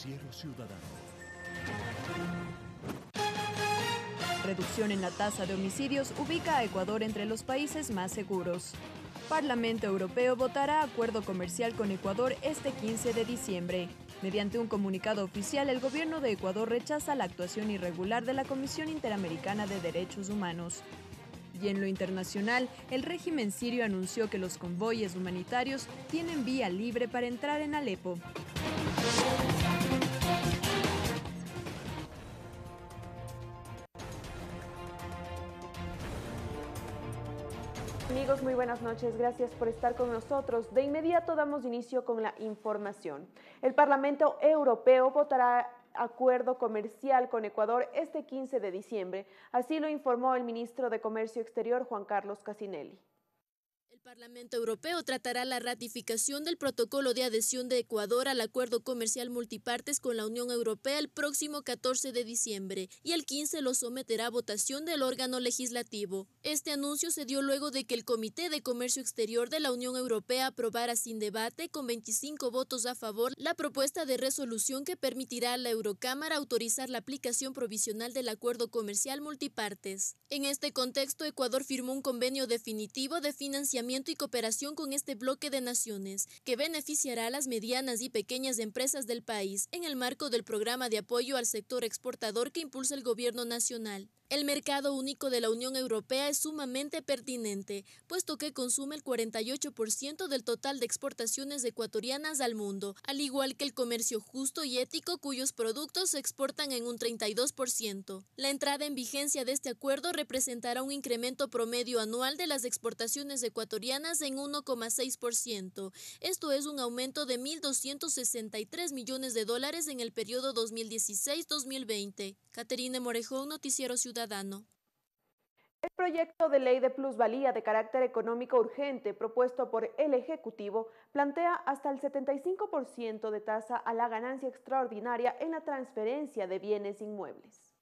Noticiero Ciudadano. Reducción en la tasa de homicidios ubica a Ecuador entre los países más seguros. Parlamento Europeo votará acuerdo comercial con Ecuador este 15 de diciembre. Mediante un comunicado oficial, el gobierno de Ecuador rechaza la actuación irregular de la Comisión Interamericana de Derechos Humanos. Y en lo internacional, el régimen sirio anunció que los convoyes humanitarios tienen vía libre para entrar en Alepo. Amigos, muy buenas noches. Gracias por estar con nosotros. De inmediato damos inicio con la información. El Parlamento Europeo votará acuerdo comercial con Ecuador este 15 de diciembre. Así lo informó el ministro de Comercio Exterior, Juan Carlos Casinelli. El Parlamento Europeo tratará la ratificación del protocolo de adhesión de Ecuador al acuerdo comercial multipartes con la Unión Europea el próximo 14 de diciembre y el 15 lo someterá a votación del órgano legislativo. Este anuncio se dio luego de que el Comité de Comercio Exterior de la Unión Europea aprobara sin debate, con 25 votos a favor, la propuesta de resolución que permitirá a la Eurocámara autorizar la aplicación provisional del acuerdo comercial multipartes. En este contexto, Ecuador firmó un convenio definitivo de financiamiento y cooperación con este bloque de naciones, que beneficiará a las medianas y pequeñas empresas del país en el marco del programa de apoyo al sector exportador que impulsa el gobierno nacional. El mercado único de la Unión Europea es sumamente pertinente, puesto que consume el 48% del total de exportaciones ecuatorianas al mundo, al igual que el comercio justo y ético, cuyos productos se exportan en un 32%. La entrada en vigencia de este acuerdo representará un incremento promedio anual de las exportaciones ecuatorianas en 1,6%. Esto es un aumento de 1.263 millones de dólares en el periodo 2016-2020. Caterine Morejón, Noticiero Ciudadano. El proyecto de ley de plusvalía de carácter económico urgente propuesto por el Ejecutivo plantea hasta el 75% de tasa a la ganancia extraordinaria en la transferencia de bienes inmuebles.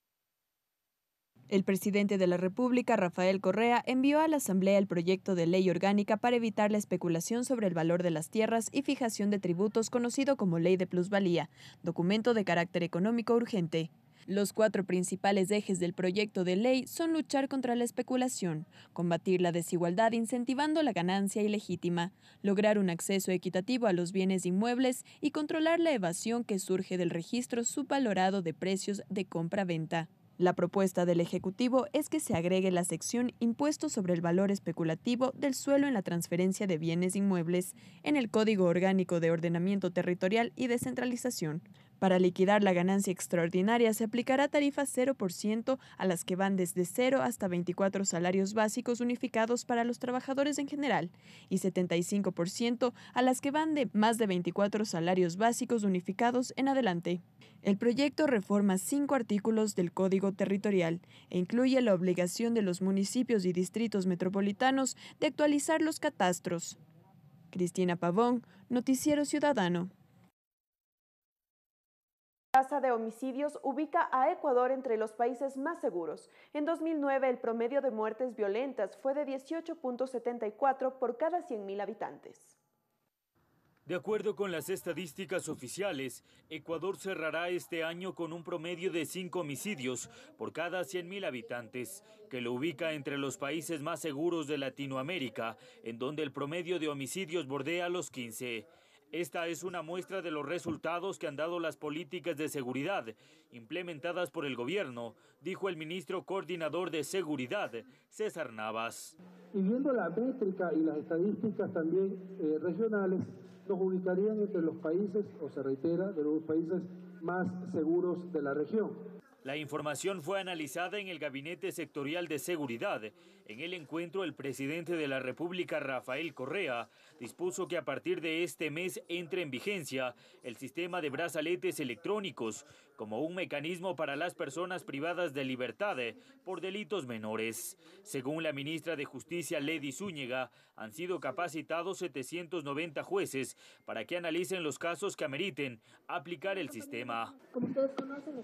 El presidente de la República, Rafael Correa, envió a la Asamblea el proyecto de ley orgánica para evitar la especulación sobre el valor de las tierras y fijación de tributos, conocido como Ley de Plusvalía, documento de carácter económico urgente. Los 4 principales ejes del proyecto de ley son luchar contra la especulación, combatir la desigualdad incentivando la ganancia ilegítima, lograr un acceso equitativo a los bienes inmuebles y controlar la evasión que surge del registro subvalorado de precios de compra-venta. La propuesta del Ejecutivo es que se agregue la sección Impuesto sobre el valor especulativo del suelo en la transferencia de bienes inmuebles en el Código Orgánico de Ordenamiento Territorial y Descentralización. Para liquidar la ganancia extraordinaria se aplicará tarifa 0% a las que van desde 0 hasta 24 salarios básicos unificados para los trabajadores en general y 75% a las que van de más de 24 salarios básicos unificados en adelante. El proyecto reforma 5 artículos del Código Territorial e incluye la obligación de los municipios y distritos metropolitanos de actualizar los catastros. Cristina Pavón, Noticiero Ciudadano. La tasa de homicidios ubica a Ecuador entre los países más seguros. En 2009, el promedio de muertes violentas fue de 18.74 por cada 100.000 habitantes. De acuerdo con las estadísticas oficiales, Ecuador cerrará este año con un promedio de 5 homicidios por cada 100.000 habitantes, que lo ubica entre los países más seguros de Latinoamérica, en donde el promedio de homicidios bordea los 15. Esta es una muestra de los resultados que han dado las políticas de seguridad implementadas por el gobierno, dijo el ministro coordinador de Seguridad, César Navas. Y viendo la métrica y las estadísticas también regionales, nos ubicarían entre los países, o se reitera, de los países más seguros de la región. La información fue analizada en el Gabinete Sectorial de Seguridad. En el encuentro, el presidente de la República, Rafael Correa, dispuso que a partir de este mes entre en vigencia el sistema de brazaletes electrónicos como un mecanismo para las personas privadas de libertad por delitos menores. Según la ministra de Justicia, Lady Zúñiga, han sido capacitados 790 jueces para que analicen los casos que ameriten aplicar el sistema. Como ustedes conocen, estamos en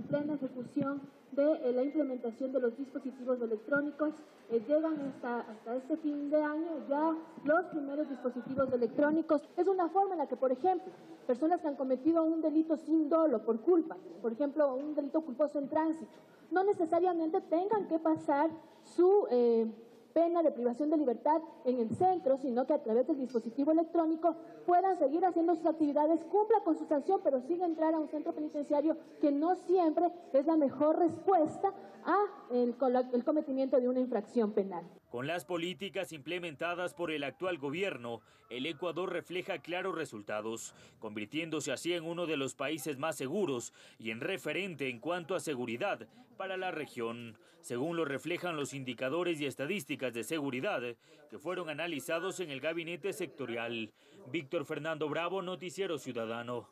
plena ejecución de la implementación de los dispositivos electrónicos. Llegan hasta este fin de año ya los primeros dispositivos electrónicos. Es una forma en la que, por ejemplo, personas que han cometido un delito sin dolo por culpa, por ejemplo, un delito culposo en tránsito, no necesariamente tengan que pasar su pena de privación de libertad en el centro, sino que a través del dispositivo electrónico puedan seguir haciendo sus actividades, cumpla con su sanción, pero sin entrar a un centro penitenciario, que no siempre es la mejor respuesta a el cometimiento de una infracción penal. Con las políticas implementadas por el actual gobierno, el Ecuador refleja claros resultados, convirtiéndose así en uno de los países más seguros y en referente en cuanto a seguridad para la región, según lo reflejan los indicadores y estadísticas de seguridad que fueron analizados en el gabinete sectorial. Víctor Fernando Bravo, Noticiero Ciudadano.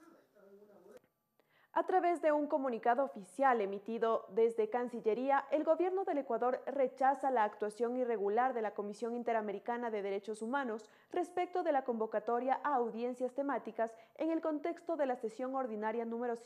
A través de un comunicado oficial emitido desde Cancillería, el gobierno del Ecuador rechaza la actuación irregular de la Comisión Interamericana de Derechos Humanos respecto de la convocatoria a audiencias temáticas en el contexto de la sesión ordinaria número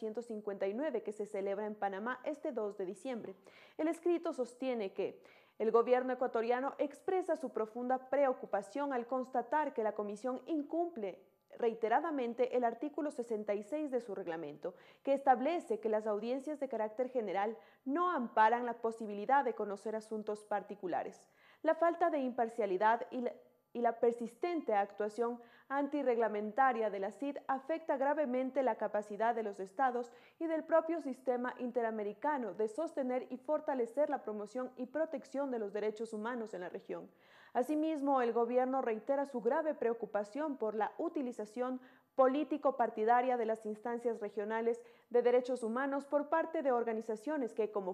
159 que se celebra en Panamá este 2 de diciembre. El escrito sostiene que el gobierno ecuatoriano expresa su profunda preocupación al constatar que la comisión incumple reiteradamente el artículo 66 de su reglamento, que establece que las audiencias de carácter general no amparan la posibilidad de conocer asuntos particulares. La falta de imparcialidad y la persistente actuación antirreglamentaria de la CID afecta gravemente la capacidad de los estados y del propio sistema interamericano de sostener y fortalecer la promoción y protección de los derechos humanos en la región. Asimismo, el gobierno reitera su grave preocupación por la utilización político-partidaria de las instancias regionales de derechos humanos por parte de organizaciones que, como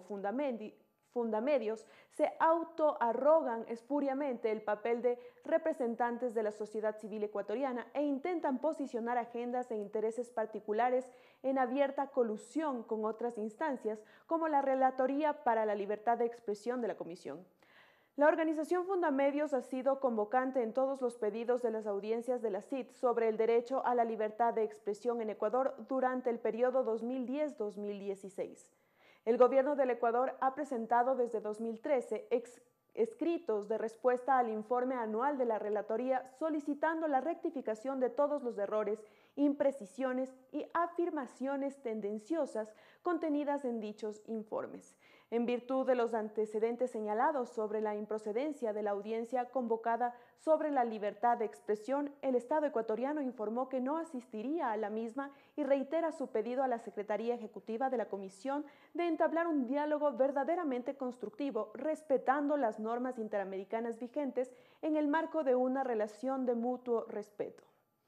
fundamedios, se autoarrogan espuriamente el papel de representantes de la sociedad civil ecuatoriana e intentan posicionar agendas e intereses particulares en abierta colusión con otras instancias, como la Relatoría para la Libertad de Expresión de la Comisión. La organización Fundamedios ha sido convocante en todos los pedidos de las audiencias de la CID sobre el derecho a la libertad de expresión en Ecuador durante el periodo 2010-2016. El gobierno del Ecuador ha presentado desde 2013 escritos de respuesta al informe anual de la Relatoría solicitando la rectificación de todos los errores, imprecisiones y afirmaciones tendenciosas contenidas en dichos informes. En virtud de los antecedentes señalados sobre la improcedencia de la audiencia convocada sobre la libertad de expresión, el Estado ecuatoriano informó que no asistiría a la misma y reitera su pedido a la Secretaría Ejecutiva de la Comisión de entablar un diálogo verdaderamente constructivo, respetando las normas interamericanas vigentes en el marco de una relación de mutuo respeto.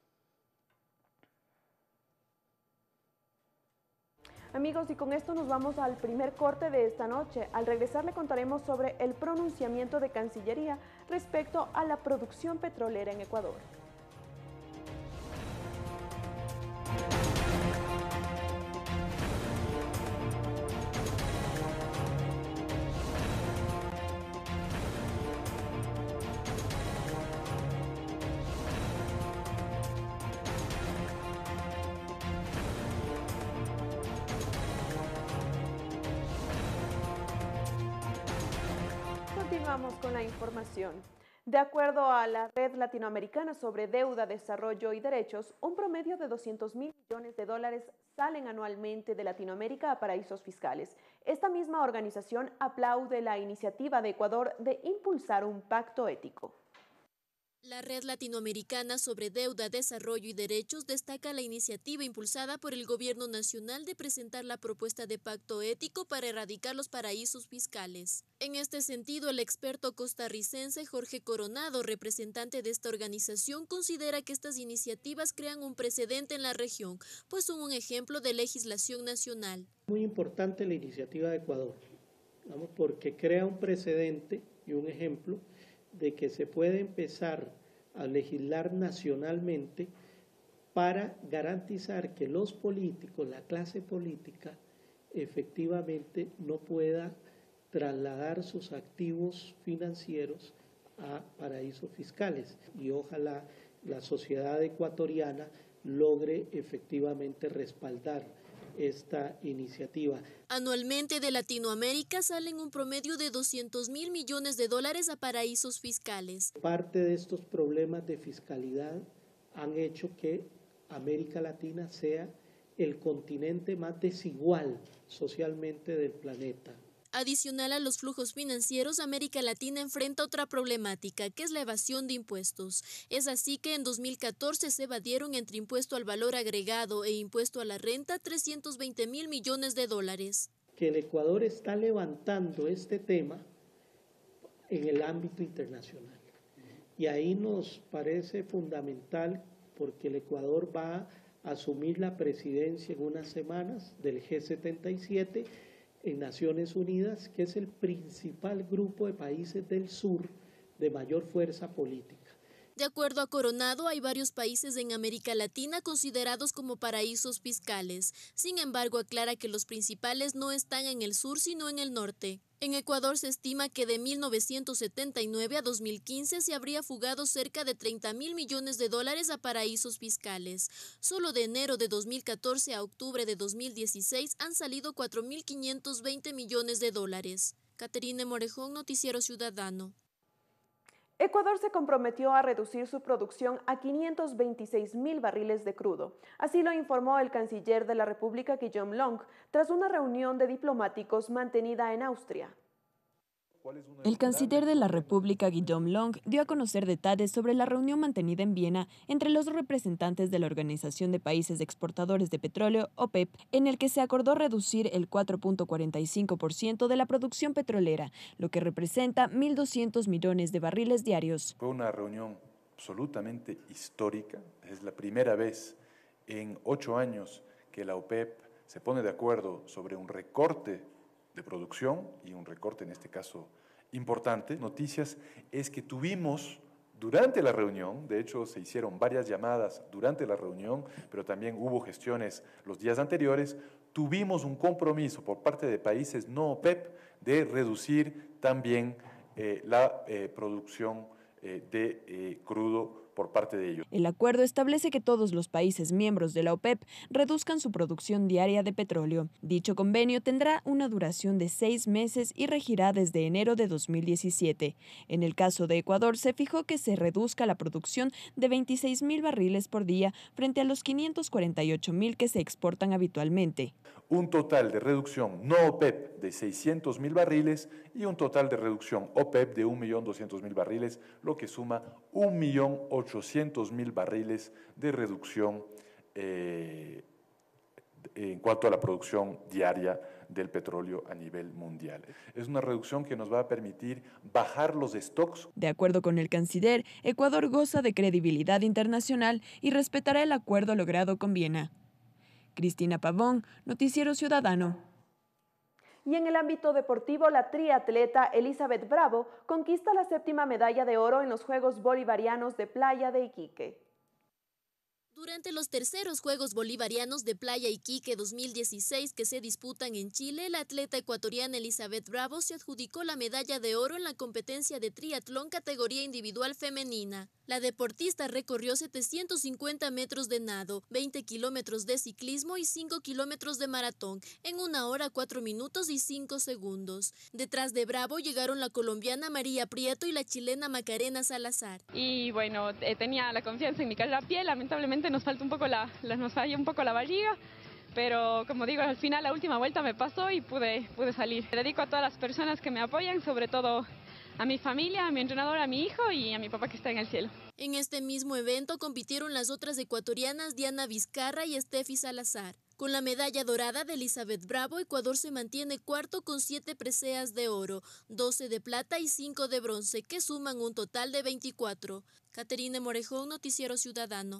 Amigos, y con esto nos vamos al primer corte de esta noche. Al regresar le contaremos sobre el pronunciamiento de Cancillería respecto a la producción petrolera en Ecuador. Continuamos con la información. De acuerdo a la Red Latinoamericana sobre Deuda, Desarrollo y Derechos, un promedio de 200.000 millones de dólares salen anualmente de Latinoamérica a paraísos fiscales. Esta misma organización aplaude la iniciativa de Ecuador de impulsar un pacto ético. La Red Latinoamericana sobre Deuda, Desarrollo y Derechos destaca la iniciativa impulsada por el Gobierno Nacional de presentar la propuesta de pacto ético para erradicar los paraísos fiscales. En este sentido, el experto costarricense Jorge Coronado, representante de esta organización, considera que estas iniciativas crean un precedente en la región, pues son un ejemplo de legislación nacional. Muy importante la iniciativa de Ecuador, porque crea un precedente y un ejemplo de que se puede empezar a legislar nacionalmente para garantizar que los políticos, la clase política, efectivamente no pueda trasladar sus activos financieros a paraísos fiscales. Y ojalá la sociedad ecuatoriana logre efectivamente respaldar esta iniciativa. Anualmente de Latinoamérica salen un promedio de 200.000 millones de dólares a paraísos fiscales. Parte de estos problemas de fiscalidad han hecho que América Latina sea el continente más desigual socialmente del planeta. Adicional a los flujos financieros, América Latina enfrenta otra problemática, que es la evasión de impuestos. Es así que en 2014 se evadieron entre impuesto al valor agregado e impuesto a la renta 320.000 millones de dólares. Que el Ecuador está levantando este tema en el ámbito internacional. Y ahí nos parece fundamental porque el Ecuador va a asumir la presidencia en unas semanas del G77 en Naciones Unidas, que es el principal grupo de países del sur de mayor fuerza política. De acuerdo a Coronado, hay varios países en América Latina considerados como paraísos fiscales. Sin embargo, aclara que los principales no están en el sur, sino en el norte. En Ecuador se estima que de 1979 a 2015 se habría fugado cerca de 30.000 millones de dólares a paraísos fiscales. Solo de enero de 2014 a octubre de 2016 han salido 4.520 millones de dólares. Caterine Morejón, Noticiero Ciudadano. Ecuador se comprometió a reducir su producción a 526.000 barriles de crudo. Así lo informó el canciller de la República, Guillaume Long, tras una reunión de diplomáticos mantenida en Austria. El canciller de la República, Guillaume Long, dio a conocer detalles sobre la reunión mantenida en Viena entre los representantes de la Organización de Países Exportadores de Petróleo, OPEP, en el que se acordó reducir el 4.45% de la producción petrolera, lo que representa 1.200 millones de barriles diarios. Fue una reunión absolutamente histórica. Es la primera vez en 8 años que la OPEP se pone de acuerdo sobre un recorte de producción y un recorte en este caso importante. Noticias es que tuvimos durante la reunión, de hecho se hicieron varias llamadas durante la reunión, pero también hubo gestiones los días anteriores, tuvimos un compromiso por parte de países no OPEP de reducir también la producción de crudo por parte de ellos. El acuerdo establece que todos los países miembros de la OPEP reduzcan su producción diaria de petróleo. Dicho convenio tendrá una duración de 6 meses y regirá desde enero de 2017. En el caso de Ecuador, se fijó que se reduzca la producción de 26.000 barriles por día frente a los 548.000 que se exportan habitualmente. Un total de reducción no OPEP de 600.000 barriles y un total de reducción OPEP de 1.200.000 barriles, lo que suma 1.800.000 barriles de reducción en cuanto a la producción diaria del petróleo a nivel mundial. Es una reducción que nos va a permitir bajar los stocks. De acuerdo con el canciller, Ecuador goza de credibilidad internacional y respetará el acuerdo logrado con Viena. Cristina Pavón, Noticiero Ciudadano. Y en el ámbito deportivo, la triatleta Elizabeth Bravo conquista la 7ª medalla de oro en los Juegos Bolivarianos de Playa de Iquique. Durante los terceros Juegos Bolivarianos de Playa Iquique 2016 que se disputan en Chile, la atleta ecuatoriana Elizabeth Bravo se adjudicó la medalla de oro en la competencia de triatlón categoría individual femenina. La deportista recorrió 750 metros de nado, 20 kilómetros de ciclismo y 5 kilómetros de maratón en 1 hora 4 minutos y 5 segundos. Detrás de Bravo llegaron la colombiana María Prieto y la chilena Macarena Salazar. Y bueno, tenía la confianza en mi pie, lamentablemente nos falla un poco la barriga, pero como digo, al final la última vuelta me pasó y pude salir. Le dedico a todas las personas que me apoyan, sobre todo a mi familia, a mi entrenador, a mi hijo y a mi papá que está en el cielo. En este mismo evento compitieron las otras ecuatorianas Diana Vizcarra y Steffi Salazar. Con la medalla dorada de Elizabeth Bravo, Ecuador se mantiene cuarto con 7 preseas de oro, 12 de plata y 5 de bronce, que suman un total de 24. Caterine Morejón, Noticiero Ciudadano.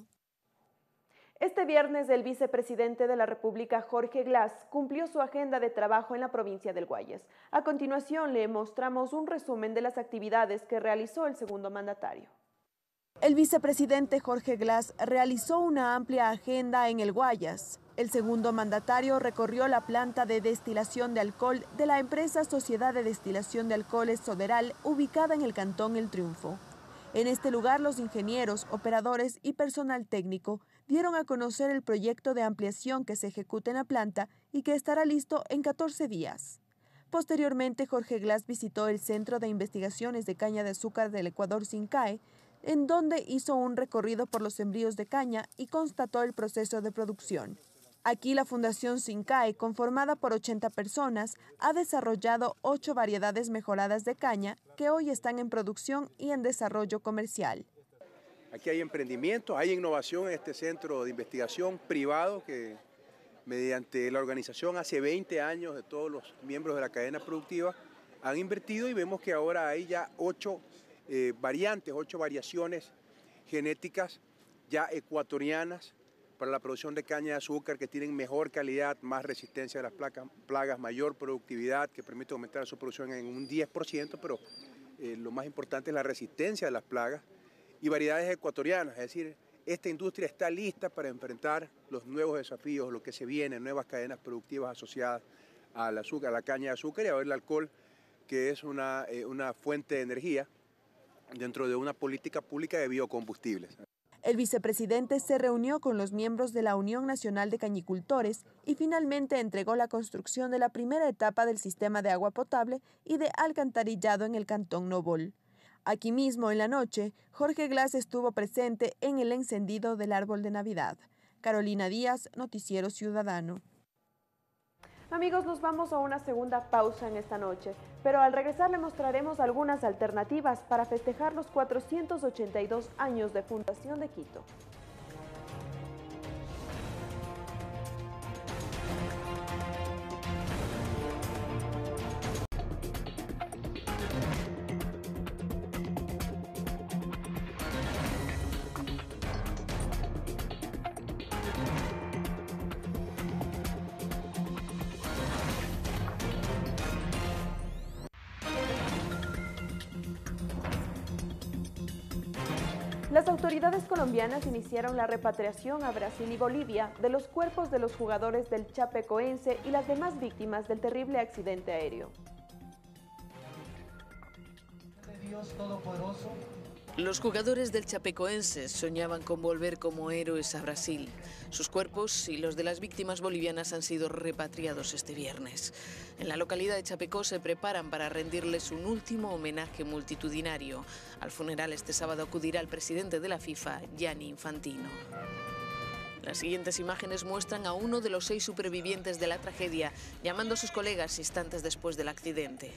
Este viernes, el vicepresidente de la República, Jorge Glass, cumplió su agenda de trabajo en la provincia del Guayas. A continuación, le mostramos un resumen de las actividades que realizó el segundo mandatario. El vicepresidente Jorge Glass realizó una amplia agenda en el Guayas. El segundo mandatario recorrió la planta de destilación de alcohol de la empresa Sociedad de Destilación de Alcoholes Soderal, ubicada en el Cantón El Triunfo. En este lugar, los ingenieros, operadores y personal técnico dieron a conocer el proyecto de ampliación que se ejecuta en la planta y que estará listo en 14 días. Posteriormente, Jorge Glass visitó el Centro de Investigaciones de Caña de Azúcar del Ecuador, CINCAE, en donde hizo un recorrido por los sembríos de caña y constató el proceso de producción. Aquí la Fundación CINCAE, conformada por 80 personas, ha desarrollado 8 variedades mejoradas de caña que hoy están en producción y en desarrollo comercial. Aquí hay emprendimiento, hay innovación en este centro de investigación privado que mediante la organización hace 20 años de todos los miembros de la cadena productiva han invertido y vemos que ahora hay ya 8 variantes, 8 variaciones genéticas ya ecuatorianas para la producción de caña de azúcar que tienen mejor calidad, más resistencia a las plagas, mayor productividad, que permite aumentar su producción en un 10%, pero lo más importante es la resistencia a las plagas y variedades ecuatorianas, es decir, esta industria está lista para enfrentar los nuevos desafíos, lo que se viene, nuevas cadenas productivas asociadas al azúcar, a la caña de azúcar y a ver el alcohol, que es una fuente de energía dentro de una política pública de biocombustibles. El vicepresidente se reunió con los miembros de la Unión Nacional de Cañicultores y finalmente entregó la construcción de la primera etapa del sistema de agua potable y de alcantarillado en el Cantón Nobol. Aquí mismo, en la noche, Jorge Glass estuvo presente en el encendido del árbol de Navidad. Carolina Díaz, Noticiero Ciudadano. Amigos, nos vamos a una segunda pausa en esta noche, pero al regresar le mostraremos algunas alternativas para festejar los 482 años de fundación de Quito. Las autoridades colombianas iniciaron la repatriación a Brasil y Bolivia de los cuerpos de los jugadores del Chapecoense y las demás víctimas del terrible accidente aéreo. Dios Todopoderoso. Los jugadores del Chapecoense soñaban con volver como héroes a Brasil. Sus cuerpos y los de las víctimas bolivianas han sido repatriados este viernes. En la localidad de Chapecó se preparan para rendirles un último homenaje multitudinario. Al funeral este sábado acudirá el presidente de la FIFA, Gianni Infantino. Las siguientes imágenes muestran a uno de los 6 supervivientes de la tragedia llamando a sus colegas instantes después del accidente.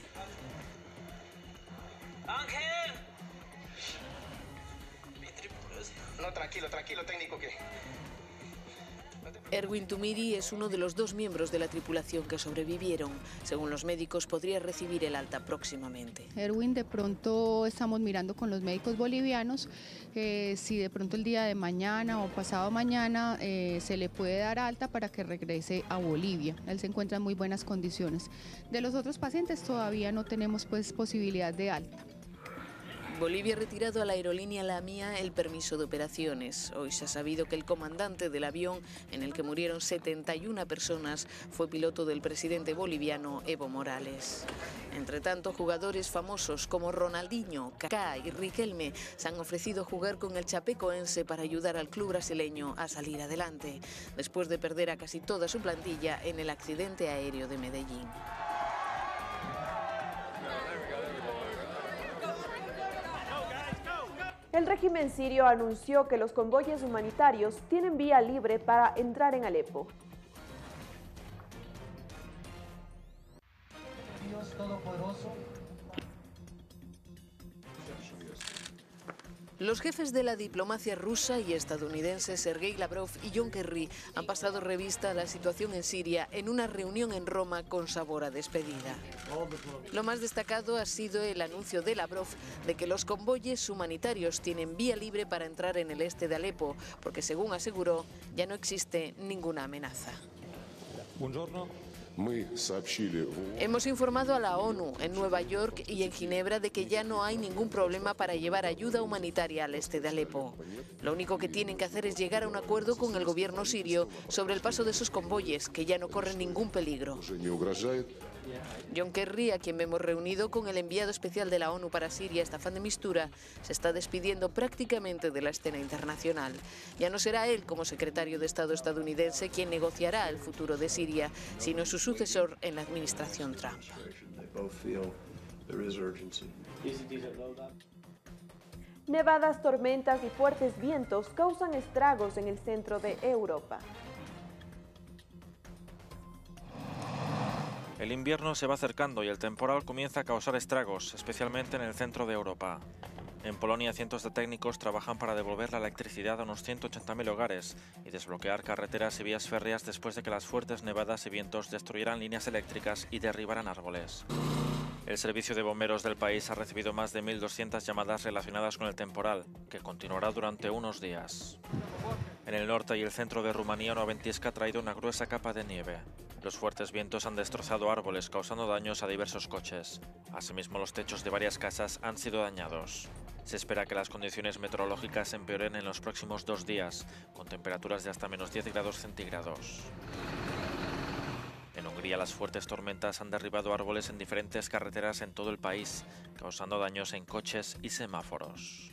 ¡Ángel! No, tranquilo, técnico, que... Erwin Tumiri es uno de los 2 miembros de la tripulación que sobrevivieron. Según los médicos, podría recibir el alta próximamente. Erwin, de pronto estamos mirando con los médicos bolivianos si de pronto el día de mañana o pasado mañana se le puede dar alta para que regrese a Bolivia. Él se encuentra en muy buenas condiciones. De los otros pacientes todavía no tenemos posibilidad de alta. Bolivia ha retirado a la aerolínea LAMIA el permiso de operaciones. Hoy se ha sabido que el comandante del avión, en el que murieron 71 personas, fue piloto del presidente boliviano Evo Morales. Entre tanto, jugadores famosos como Ronaldinho, Kaká y Riquelme se han ofrecido jugar con el Chapecoense para ayudar al club brasileño a salir adelante, después de perder a casi toda su plantilla en el accidente aéreo de Medellín. El régimen sirio anunció que los convoyes humanitarios tienen vía libre para entrar en Alepo. Dios Todopoderoso. Los jefes de la diplomacia rusa y estadounidense Sergei Lavrov y John Kerry han pasado revista a la situación en Siria en una reunión en Roma con sabor a despedida. Lo más destacado ha sido el anuncio de Lavrov de que los convoyes humanitarios tienen vía libre para entrar en el este de Alepo, porque según aseguró, ya no existe ninguna amenaza. Hemos informado a la ONU en Nueva York y en Ginebra de que ya no hay ningún problema para llevar ayuda humanitaria al este de Alepo. Lo único que tienen que hacer es llegar a un acuerdo con el gobierno sirio sobre el paso de esos convoyes, que ya no corren ningún peligro. John Kerry, a quien vemos reunido con el enviado especial de la ONU para Siria, Staffan de Mistura, se está despidiendo prácticamente de la escena internacional. Ya no será él, como secretario de Estado estadounidense, quien negociará el futuro de Siria, sino su sucesor en la administración Trump. Nevadas, tormentas y fuertes vientos causan estragos en el centro de Europa. El invierno se va acercando y el temporal comienza a causar estragos, especialmente en el centro de Europa. En Polonia, cientos de técnicos trabajan para devolver la electricidad a unos 180.000 hogares y desbloquear carreteras y vías férreas después de que las fuertes nevadas y vientos destruyeran líneas eléctricas y derribaran árboles. El servicio de bomberos del país ha recibido más de 1.200 llamadas relacionadas con el temporal, que continuará durante unos días. En el norte y el centro de Rumanía, una ventisca ha traído una gruesa capa de nieve. Los fuertes vientos han destrozado árboles, causando daños a diversos coches. Asimismo, los techos de varias casas han sido dañados. Se espera que las condiciones meteorológicas empeoren en los próximos 2 días, con temperaturas de hasta menos 10 grados centígrados. En Hungría, las fuertes tormentas han derribado árboles en diferentes carreteras en todo el país, causando daños en coches y semáforos.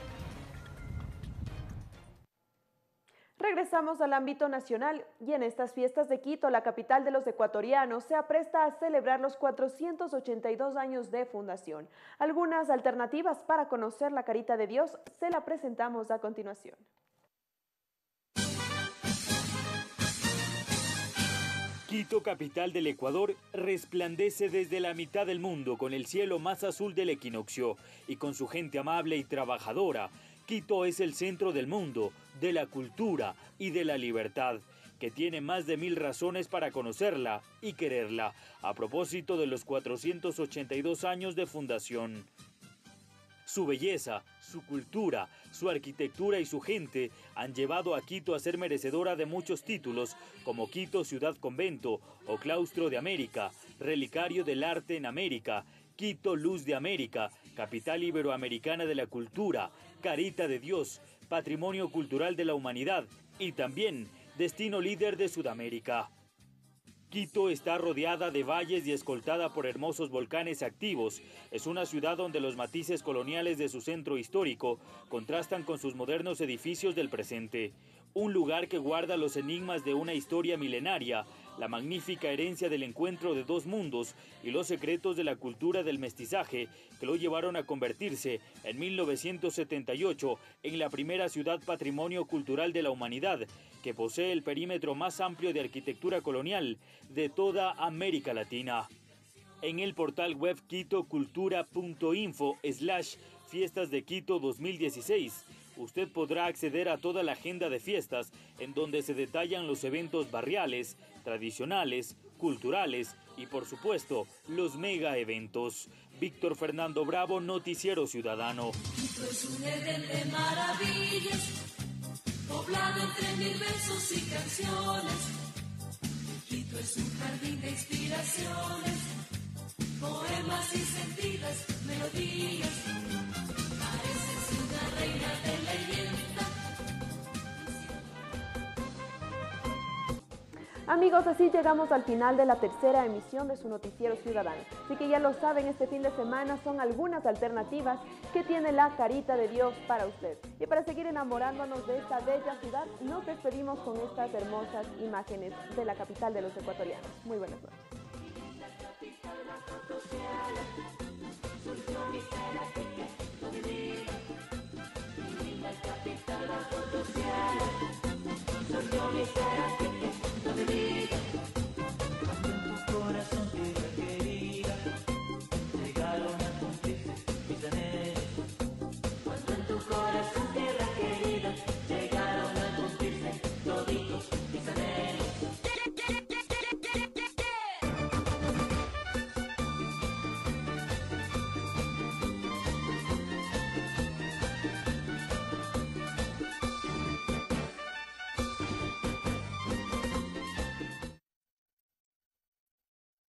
Regresamos al ámbito nacional y en estas fiestas de Quito, la capital de los ecuatorianos, se apresta a celebrar los 482 años de fundación. Algunas alternativas para conocer la carita de Dios se la presentamos a continuación. Quito, capital del Ecuador, resplandece desde la mitad del mundo con el cielo más azul del equinoccio y con su gente amable y trabajadora. Quito es el centro del mundo, de la cultura y de la libertad, que tiene más de 1000 razones para conocerla y quererla, a propósito de los 482 años de fundación. Su belleza, su cultura, su arquitectura y su gente han llevado a Quito a ser merecedora de muchos títulos, como Quito Ciudad Convento o Claustro de América, Relicario del Arte en América, Quito Luz de América, Capital Iberoamericana de la Cultura, Carita de Dios, Patrimonio Cultural de la Humanidad y también Destino Líder de Sudamérica. Quito está rodeada de valles y escoltada por hermosos volcanes activos. Es una ciudad donde los matices coloniales de su centro histórico contrastan con sus modernos edificios del presente. Un lugar que guarda los enigmas de una historia milenaria, la magnífica herencia del encuentro de dos mundos y los secretos de la cultura del mestizaje que lo llevaron a convertirse en 1978 en la primera ciudad patrimonio cultural de la humanidad, que posee el perímetro más amplio de arquitectura colonial de toda América Latina. En el portal web quitocultura.info/Fiestas de Quito 2016, usted podrá acceder a toda la agenda de fiestas en donde se detallan los eventos barriales, tradicionales, culturales y por supuesto los mega eventos. Víctor Fernando Bravo, Noticiero Ciudadano. Quito es un Edén de maravillas, poblado entre 1000 versos y canciones. Quito es un jardín de inspiraciones, poemas y sentidas melodías. Pareces una reina de leyenda. Amigos, así llegamos al final de la tercera emisión de su Noticiero Ciudadano. Así que ya lo saben, este fin de semana son algunas alternativas que tiene la Carita de Dios para usted. Y para seguir enamorándonos de esta bella ciudad, nos despedimos con estas hermosas imágenes de la capital de los ecuatorianos. Muy buenas noches.